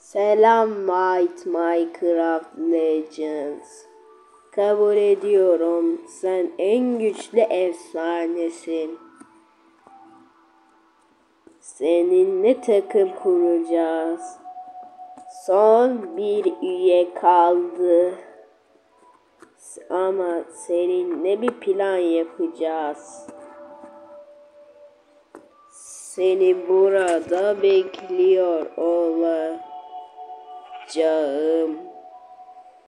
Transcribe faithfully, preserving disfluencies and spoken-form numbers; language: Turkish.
Selam White Minecraft Legends. Kabul ediyorum. Sen en güçlü efsanesin. Seninle takım kuracağız. Son bir üye kaldı. Ama seninle bir plan yapacağız. Seni burada bekliyor olacağım.